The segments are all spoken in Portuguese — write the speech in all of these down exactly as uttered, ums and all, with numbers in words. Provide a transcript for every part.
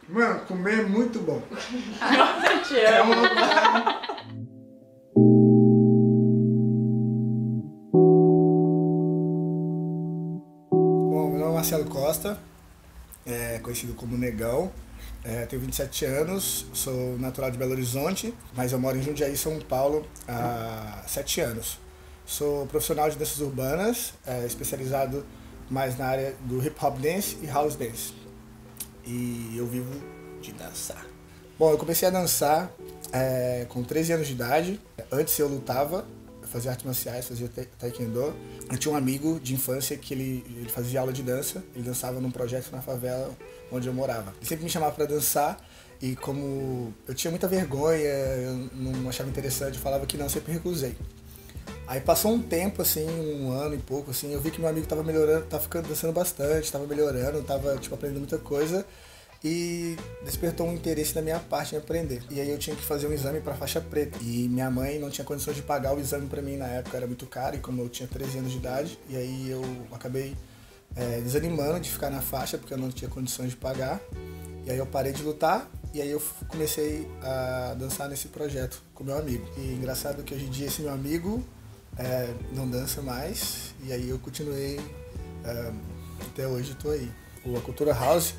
Mano, comer é muito bom. Eu te É amo. uma... Bom, meu nome é Marcelo Costa, é conhecido como Negão. É, tenho vinte e sete anos, sou natural de Belo Horizonte, mas eu moro em Jundiaí, São Paulo, há sete anos. Sou profissional de danças urbanas, é, especializado mais na área do hip hop dance e house dance. E eu vivo de dançar. Bom, eu comecei a dançar é, com treze anos de idade. Antes eu lutava, eu fazia artes marciais, fazia taekwondo. Eu tinha um amigo de infância que ele, ele fazia aula de dança, ele dançava num projeto na favela onde eu morava. Ele sempre me chamava para dançar e como eu tinha muita vergonha, eu não achava interessante, eu falava que não, eu sempre recusei. Aí passou um tempo, assim, um ano e pouco, assim, eu vi que meu amigo tava melhorando, tava ficando dançando bastante, tava melhorando, tava, tipo, aprendendo muita coisa e despertou um interesse da minha parte em aprender. E aí eu tinha que fazer um exame pra faixa preta e minha mãe não tinha condições de pagar o exame pra mim na época, era muito caro e como eu tinha treze anos de idade, e aí eu acabei é, desanimando de ficar na faixa porque eu não tinha condições de pagar. E aí eu parei de lutar e aí eu comecei a dançar nesse projeto com meu amigo. E engraçado que hoje em dia esse meu amigo É, não dança mais, e aí eu continuei, é, até hoje estou aí. A cultura house,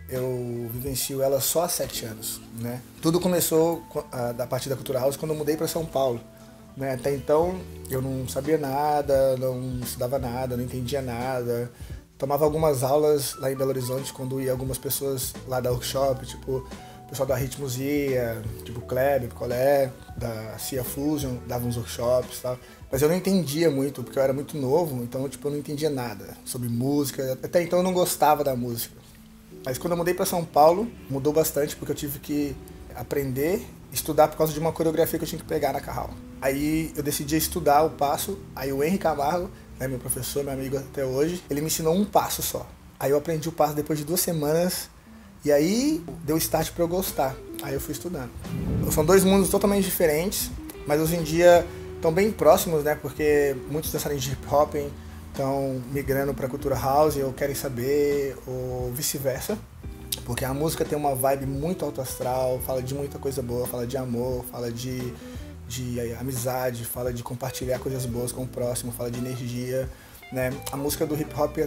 eu vivencio ela só há sete anos, né? Tudo começou a, da parte da cultura house quando eu mudei para São Paulo, né? Até então eu não sabia nada, não estudava nada, não entendia nada. Tomava algumas aulas lá em Belo Horizonte quando ia algumas pessoas lá da workshop, tipo o pessoal da Ritmos ia, tipo Kleber, Picolé, da Cia Fusion, dava uns workshops e tal. Mas eu não entendia muito, porque eu era muito novo, então tipo, eu não entendia nada sobre música. Até então eu não gostava da música. Mas quando eu mudei para São Paulo, mudou bastante, porque eu tive que aprender, estudar por causa de uma coreografia que eu tinha que pegar na Carral. Aí eu decidi estudar o passo, aí o Henry Camargo, né, meu professor, meu amigo até hoje, ele me ensinou um passo só. Aí eu aprendi o passo depois de duas semanas, e aí deu start para eu gostar. Aí eu fui estudando. São dois mundos totalmente diferentes, mas hoje em dia estão bem próximos, né? Porque muitos dançarinos de hip hop estão migrando para a cultura house ou querem saber, ou vice-versa. Porque a música tem uma vibe muito alto astral, fala de muita coisa boa, fala de amor, fala de, de amizade, fala de compartilhar coisas boas com o próximo, fala de energia, né? A música do hip hop é,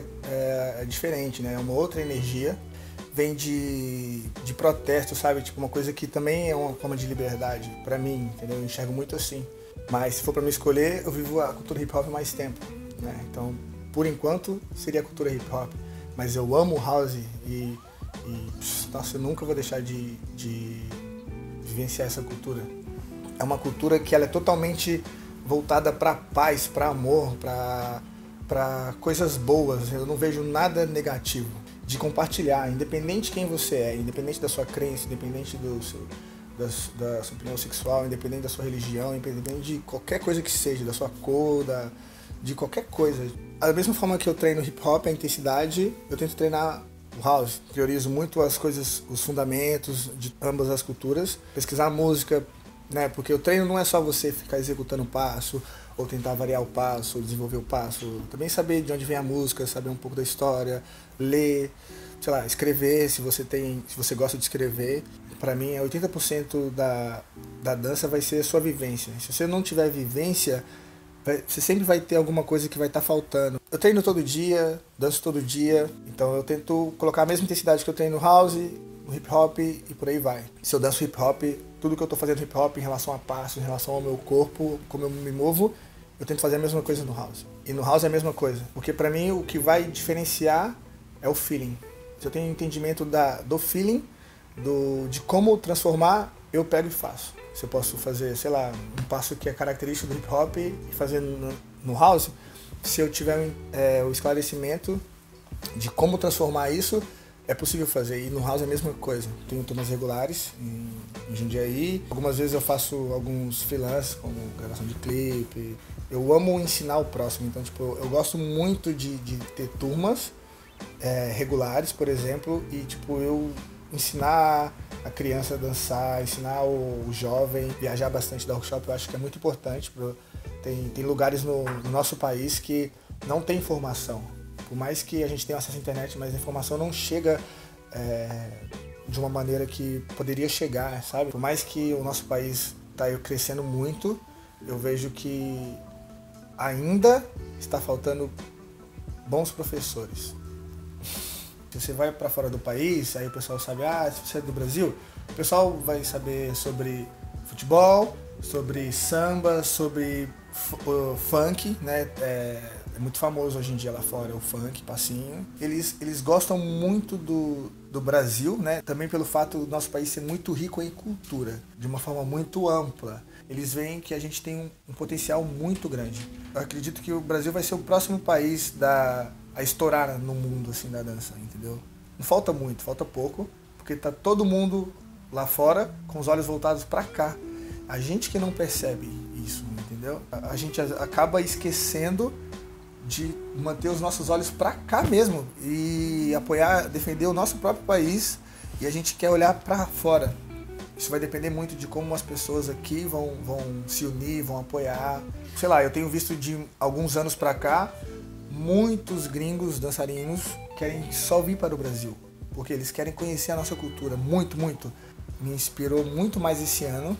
é diferente, né? É uma outra energia. Vem de, de protesto, sabe? Tipo, uma coisa que também é uma forma de liberdade pra mim, entendeu? Eu enxergo muito assim. Mas se for pra me escolher, eu vivo a cultura hip hop há mais tempo, né? Então, por enquanto, seria a cultura hip hop. Mas eu amo house e, e nossa, eu nunca vou deixar de, de vivenciar essa cultura. É uma cultura que ela é totalmente voltada pra paz, pra amor, pra, pra coisas boas. Eu não vejo nada negativo. De compartilhar, independente de quem você é, independente da sua crença, independente do seu, da, da sua opinião sexual, independente da sua religião, independente de qualquer coisa que seja, da sua cor, da, de qualquer coisa. Da mesma forma que eu treino hip hop, a intensidade, eu tento treinar o house. Priorizo muito as coisas, os fundamentos de ambas as culturas. Pesquisar música, né? Porque o treino não é só você ficar executando o passo, ou tentar variar o passo, ou desenvolver o passo. Também saber de onde vem a música, saber um pouco da história, ler, sei lá, escrever, se você tem, se você gosta de escrever. Pra mim, oitenta por cento da, da dança vai ser a sua vivência. Se você não tiver vivência, vai, você sempre vai ter alguma coisa que vai estar tá faltando. Eu treino todo dia, danço todo dia, então eu tento colocar a mesma intensidade que eu treino no house, no hip hop e por aí vai. Se eu danço hip hop, tudo que eu tô fazendo hip hop em relação a passo, em relação ao meu corpo, como eu me movo, eu tento fazer a mesma coisa no house. E no house é a mesma coisa, porque pra mim o que vai diferenciar é o feeling. Se eu tenho entendimento da, do feeling, do, de como transformar, eu pego e faço. Se eu posso fazer, sei lá, um passo que é característico do hip hop e fazer no, no house, se eu tiver é, o esclarecimento de como transformar isso, é possível fazer. E no house é a mesma coisa. Tenho turmas regulares em, em Jundiaí. Algumas vezes eu faço alguns freelances, como gravação de clipe. Eu amo ensinar o próximo. Então, tipo, eu gosto muito de, de ter turmas é, regulares, por exemplo, e tipo, eu ensinar a criança a dançar, ensinar o, o jovem, viajar bastante da workshop, eu acho que é muito importante. Pro, tem, tem lugares no, no nosso país que não tem informação. Por mais que a gente tenha acesso à internet, mas a informação não chega é, de uma maneira que poderia chegar, sabe? Por mais que o nosso país está crescendo muito, eu vejo que ainda está faltando bons professores. Se você vai para fora do país, aí o pessoal sabe, ah, se você é do Brasil, o pessoal vai saber sobre futebol, sobre samba, sobre uh, funk, né? É, é muito famoso hoje em dia lá fora o funk, passinho. Eles, eles gostam muito do, do Brasil, né? Também pelo fato do nosso país ser muito rico em cultura, de uma forma muito ampla. Eles veem que a gente tem um, um potencial muito grande. Eu acredito que o Brasil vai ser o próximo país da, a estourar no mundo assim, da dança, entendeu? Não falta muito, falta pouco, porque tá todo mundo lá fora com os olhos voltados para cá. A gente que não percebe isso, entendeu? A, a gente acaba esquecendo de manter os nossos olhos para cá mesmo e apoiar, defender o nosso próprio país, e a gente quer olhar para fora. Isso vai depender muito de como as pessoas aqui vão, vão se unir, vão apoiar. Sei lá, eu tenho visto de alguns anos para cá, muitos gringos dançarinos querem só vir para o Brasil, porque eles querem conhecer a nossa cultura, muito, muito. Me inspirou muito mais esse ano.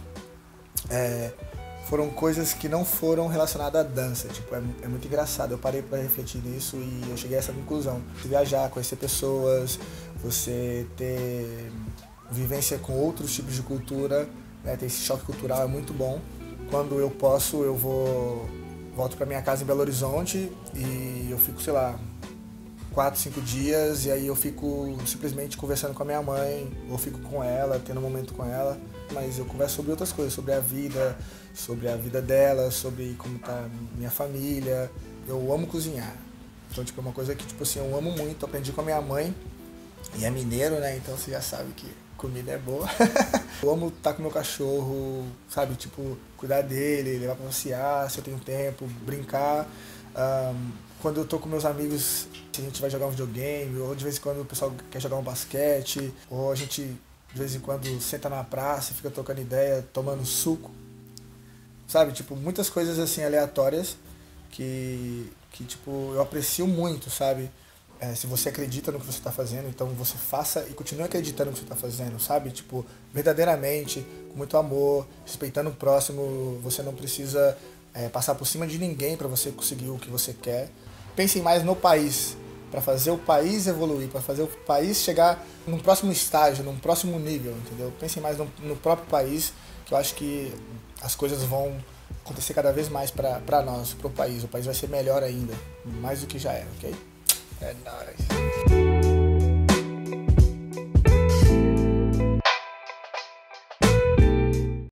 É, foram coisas que não foram relacionadas à dança, tipo, é, é muito engraçado, eu parei para refletir nisso e eu cheguei a essa conclusão. Viajar, conhecer pessoas, você ter vivência com outros tipos de cultura, né, ter esse choque cultural é muito bom. Quando eu posso, eu vou volto para minha casa em Belo Horizonte e eu fico, sei lá, quatro, cinco dias, e aí eu fico simplesmente conversando com a minha mãe, ou fico com ela, tendo um momento com ela, mas eu converso sobre outras coisas, sobre a vida, sobre a vida dela, sobre como tá minha família. Eu amo cozinhar, então tipo, é uma coisa que tipo assim, eu amo muito, aprendi com a minha mãe, e é mineiro, né, então você já sabe que comida é boa. Eu amo estar com meu cachorro, sabe, tipo, cuidar dele, levar pra passear, se eu tenho tempo, brincar. Um, quando eu tô com meus amigos, a gente vai jogar um videogame, ou de vez em quando o pessoal quer jogar um basquete, ou a gente de vez em quando senta na praça e fica trocando ideia, tomando suco. Sabe, tipo, muitas coisas assim aleatórias que, que tipo, eu aprecio muito, sabe? É, se você acredita no que você está fazendo, então você faça e continue acreditando no que você está fazendo, sabe? Tipo, verdadeiramente, com muito amor, respeitando o próximo. Você não precisa é, passar por cima de ninguém para você conseguir o que você quer. Pensem mais no país, para fazer o país evoluir, para fazer o país chegar num próximo estágio, num próximo nível, entendeu? Pensem mais no, no próprio país, que eu acho que as coisas vão acontecer cada vez mais para nós, para o país. O país vai ser melhor ainda, mais do que já é, ok? É nóis.